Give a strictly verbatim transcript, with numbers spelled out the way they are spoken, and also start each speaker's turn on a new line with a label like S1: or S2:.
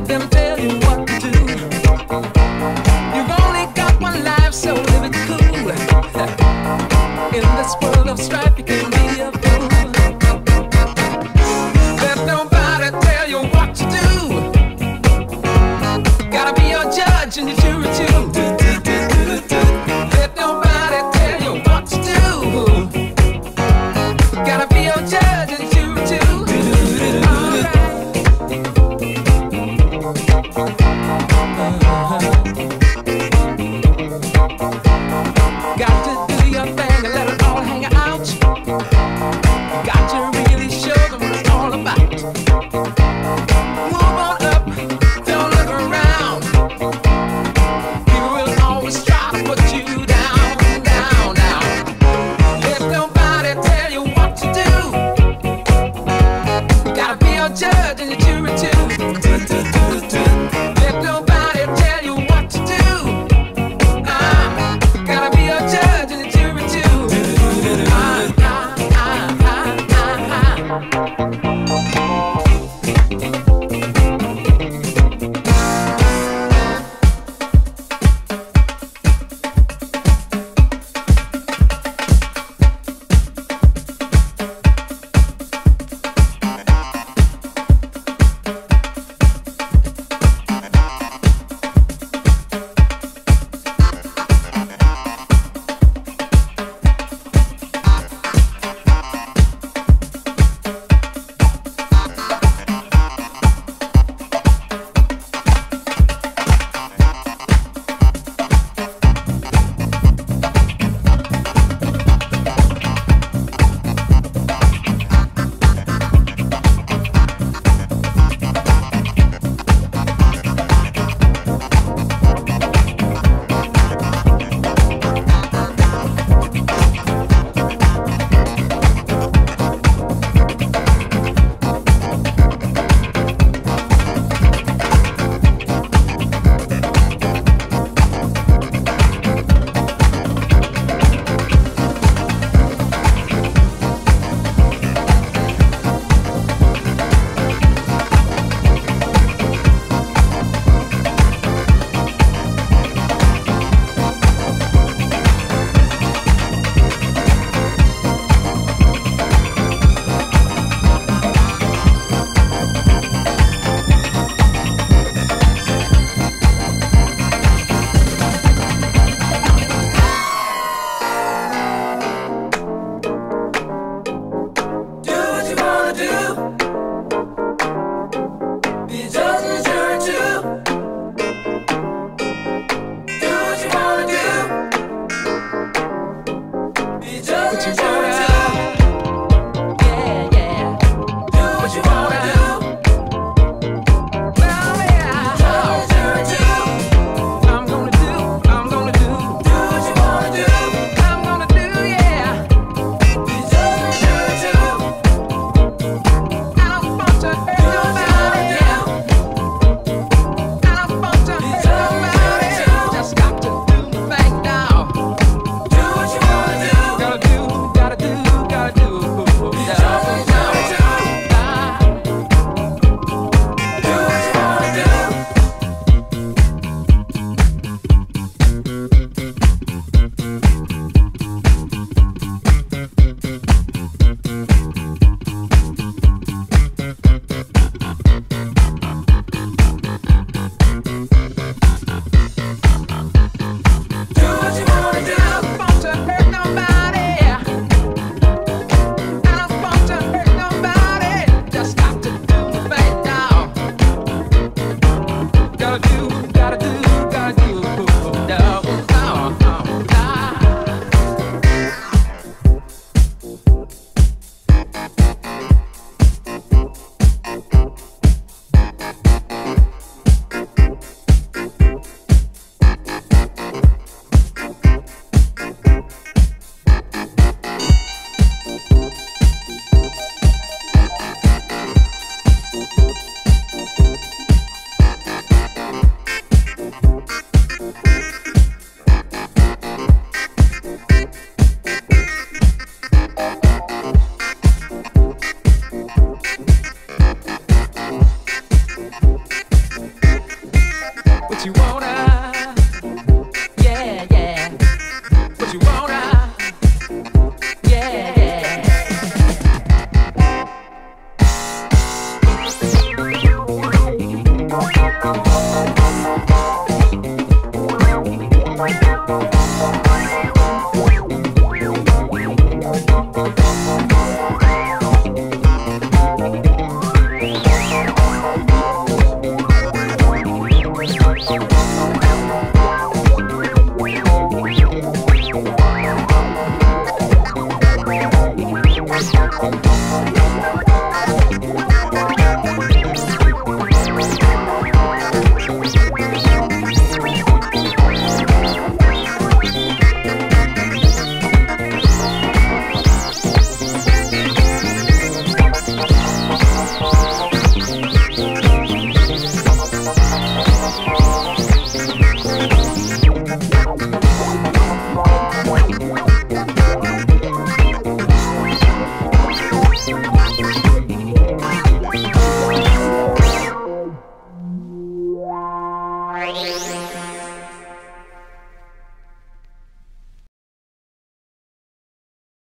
S1: them tell you what to do. You've only got one life, so live it cool. In this world of strife, you can be a fool. Let nobody tell you what to do. Gotta be your judge and your jury too. Let nobody tell you what to do. Gotta be your judge and jury too. Got to do your thing and let it all hang out. Got to really show them what it's all about. Move on up, don't look around. People will always try to put you down, down, down. Let nobody tell you what to do. Gotta be your judge and your jury too.